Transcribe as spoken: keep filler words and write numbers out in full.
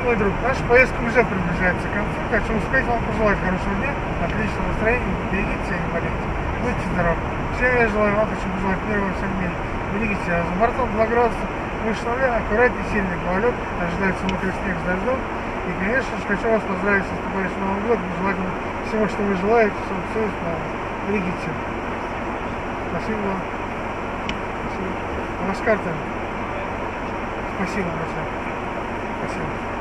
Мой друг, наша поездка уже приближается к концу. Хочу успеть вам пожелать хорошего дня, отличного настроения, берегите себя, не болейте. Будьте здоровы. Всем я желаю вам, хочу пожелать мира во всем мире. Берегите себя. За бортом два градуса выше нуля, аккуратней, сильный гололед, ожидается мокрый снег с дождем. И, конечно же, хочу вас поздравить с наступающим Новым годом, желать вам всего, что вы желаете, чтобы все исполнилось. Берегите себя. Спасибо вам. Спасибо. У вас карта. Спасибо большое. Спасибо.